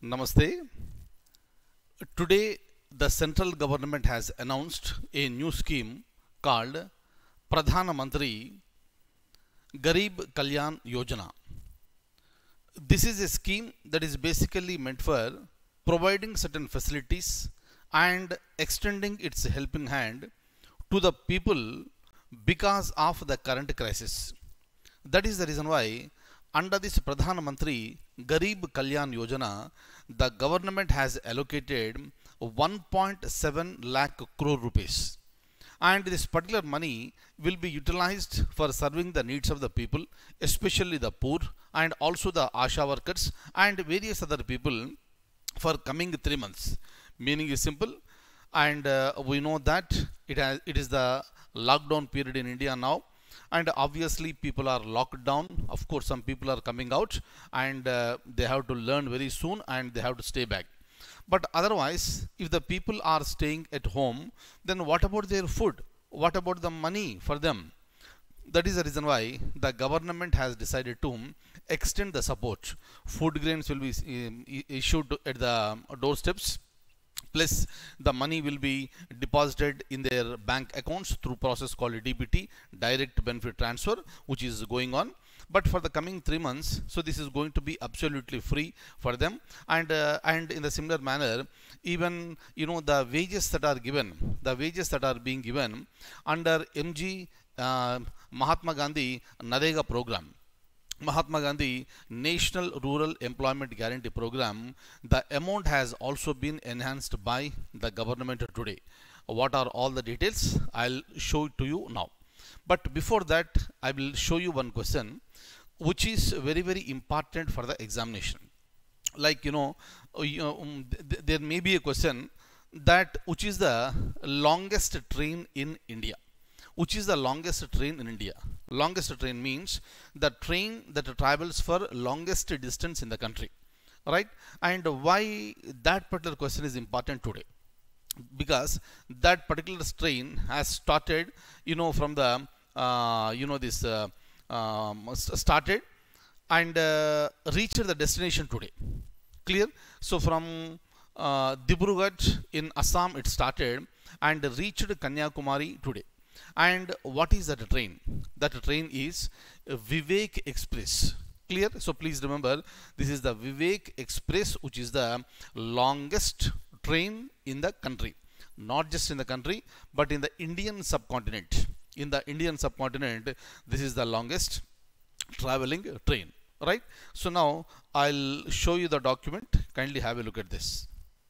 Namaste. Today, the central government has announced a new scheme called Pradhan Mantri Garib Kalyan Yojana. This is a scheme that is basically meant for providing certain facilities and extending its helping hand to the people because of the current crisis. That is the reason why under this Pradhan Mantri Garib Kalyan Yojana, the government has allocated 1.7 lakh crore rupees. And this particular money will be utilized for serving the needs of the people, especially the poor and also the ASHA workers and various other people for coming 3 months. Meaning is simple, and we know that it is the lockdown period in India now. And obviously people are locked down. Of course, some people are coming out and they have to learn very soon and they have to stay back. But otherwise, if the people are staying at home, then what about their food? What about the money for them? That is the reason why the government has decided to extend the support. Food grains will be issued at the doorsteps. Plus, the money will be deposited in their bank accounts through process called DBT, direct benefit transfer, which is going on. But for the coming 3 months, so this is going to be absolutely free for them. And in the similar manner, even the wages that are given, the wages that are being given under MG Mahatma Gandhi Narega program. Mahatma Gandhi National Rural Employment Guarantee Program, the amount has also been enhanced by the government today. What are all the details? I'll show it to you now. But before that, I will show you one question which is very, very important for the examination. Like, there may be a question that which is the longest train in India. Which is the longest train in India? Longest train means the train that travels for longest distance in the country, right? And why that particular question is important today? Because that particular train has started, from the, started and reached the destination today. Clear? So from Dibrugarh in Assam it started and reached Kanyakumari today. And what is that train? That train is Vivek Express. Clear? So please remember, this is the Vivek Express, which is the longest train in the country. Not just in the country, but in the Indian subcontinent. In the Indian subcontinent, this is the longest traveling train. Right? So now I'll show you the document. Kindly have a look at this.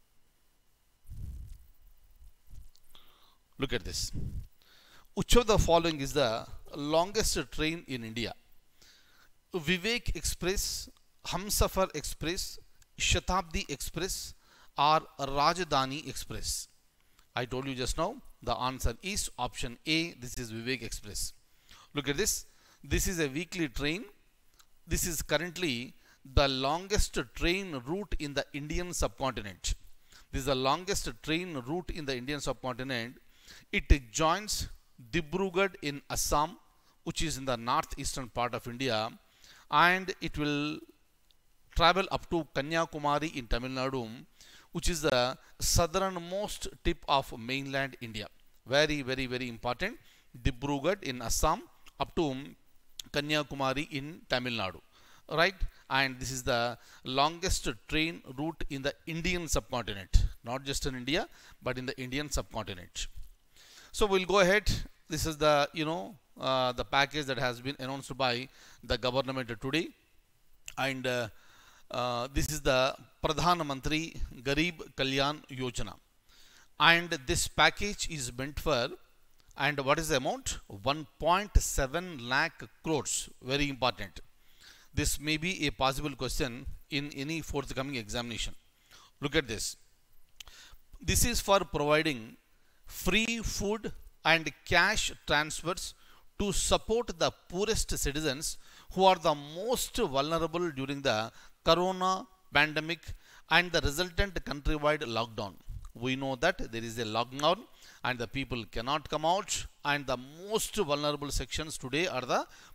Look at this. Which of the following is the longest train in India? Vivek Express, Humsafar Express, Shatabdi Express or Rajdhani Express? I told you just now, the answer is option A. This is Vivek Express. Look at this. This is a weekly train. This is currently the longest train route in the Indian subcontinent. This is the longest train route in the Indian subcontinent. It joins Dibrugarh in Assam, which is in the northeastern part of India, and it will travel up to Kanyakumari in Tamil Nadu, which is the southernmost tip of mainland India. Very, very, very important. Dibrugarh in Assam up to Kanyakumari in Tamil Nadu. Right? And this is the longest train route in the Indian subcontinent. Not just in India, but in the Indian subcontinent. So we'll go ahead. This is the the package that has been announced by the government today, and this is the Pradhan Mantri Garib Kalyan Yojana, and this package is meant for, and what is the amount? 1.7 lakh crores. Very important. This may be a possible question in any forthcoming examination. Look at this. This is for providing free food and cash transfers to support the poorest citizens who are the most vulnerable during the corona pandemic and the resultant countrywide lockdown. We know that there is a lockdown and the people cannot come out, and the most vulnerable sections today are the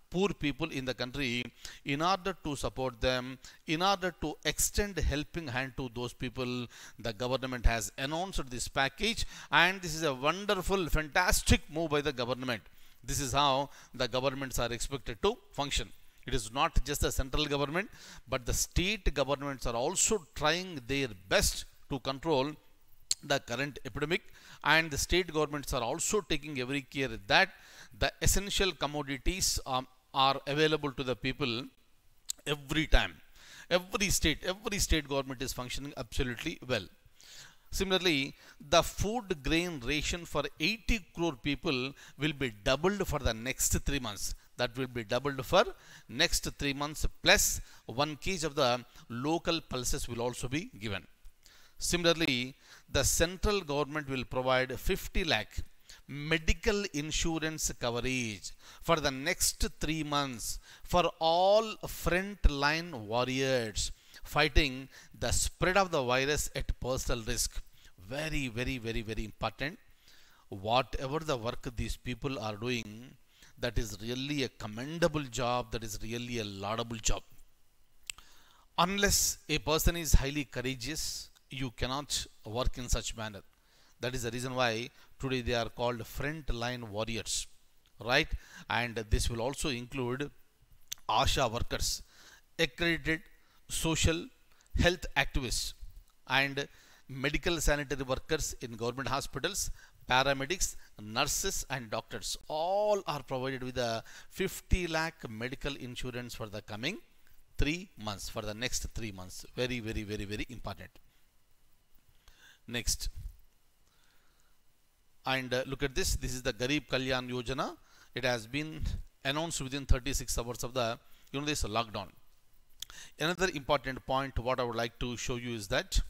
poor people in the country, in order to support them, in order to extend helping hand to those people, the government has announced this package, and this is a wonderful, fantastic move by the government. This is how the governments are expected to function. It is not just the central government, but the state governments are also trying their best to control the current epidemic, and the state governments are also taking every care that the essential commodities are available to the people every time. Every state government is functioning absolutely well. Similarly, the food grain ration for 80 crore people will be doubled for the next 3 months. That will be doubled for next 3 months, plus 1 kg of the local pulses will also be given. Similarly, the central government will provide 50 lakh medical insurance coverage for the next 3 months for all front-line warriors fighting the spread of the virus at personal risk. Very, very, very, very important. Whatever the work these people are doing, that is really a commendable job, that is really a laudable job. Unless a person is highly courageous, you cannot work in such manner. That is the reason why today they are called front-line warriors, right? And this will also include ASHA workers, accredited social health activists, and medical sanitary workers in government hospitals, paramedics, nurses and doctors. All are provided with a 50 lakh medical insurance for the coming 3 months, for the next 3 months. Very, very, very, very important. Next. And look at this. This is the Garib Kalyan Yojana. It has been announced within 36 hours of the this lockdown. Another important point what I would like to show you is that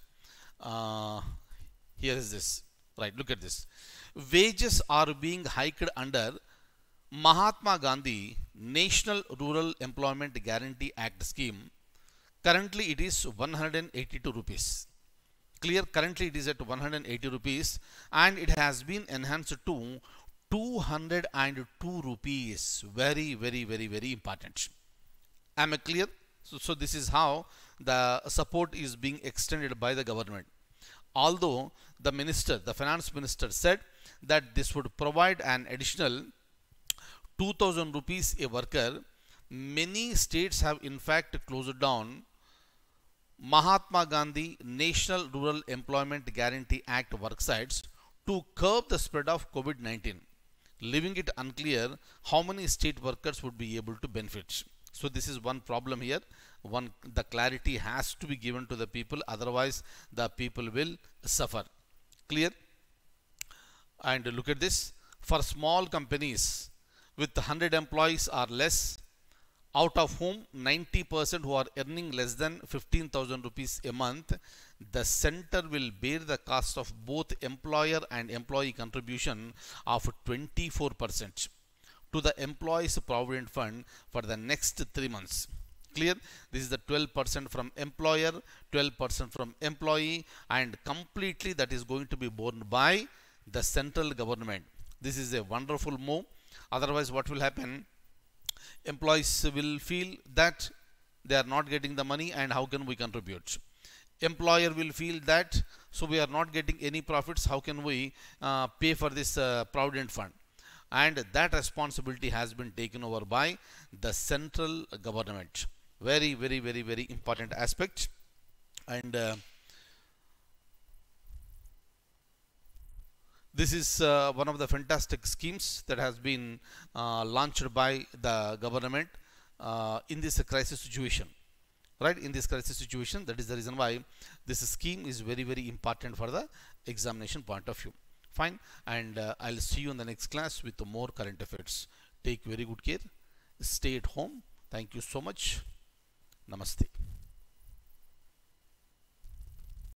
here is this. Right, look at this. Wages are being hiked under Mahatma Gandhi National Rural Employment Guarantee Act scheme. Currently it is 182 rupees. Clear, currently it is at 180 rupees and it has been enhanced to 202 rupees. Very, very, very, very important. Am I clear? So this is how the support is being extended by the government. Although the minister, the finance minister said that this would provide an additional 2000 rupees a worker, many states have in fact closed down Mahatma Gandhi National Rural Employment Guarantee Act worksites to curb the spread of COVID-19, leaving it unclear how many state workers would be able to benefit. So this is one problem here. The clarity has to be given to the people, otherwise the people will suffer. Clear? And look at this. For small companies with 100 employees or less, out of whom 90% who are earning less than 15,000 rupees a month, the center will bear the cost of both employer and employee contribution of 24% to the employees provident fund for the next 3 months. Clear? This is the 12% from employer, 12% from employee, and completely that is going to be borne by the central government. This is a wonderful move. Otherwise what will happen? Employees will feel that they are not getting the money and how can we contribute? Employer will feel that so we are not getting any profits, how can we pay for this provident fund? And that responsibility has been taken over by the central government. Very, very, very, very important aspect. And this is one of the fantastic schemes that has been launched by the government in this crisis situation. Right, in this crisis situation, that is the reason why this scheme is very, very important for the examination point of view. Fine, and I'll see you in the next class with more current affairs. Take very good care. Stay at home. Thank you so much. Namaste.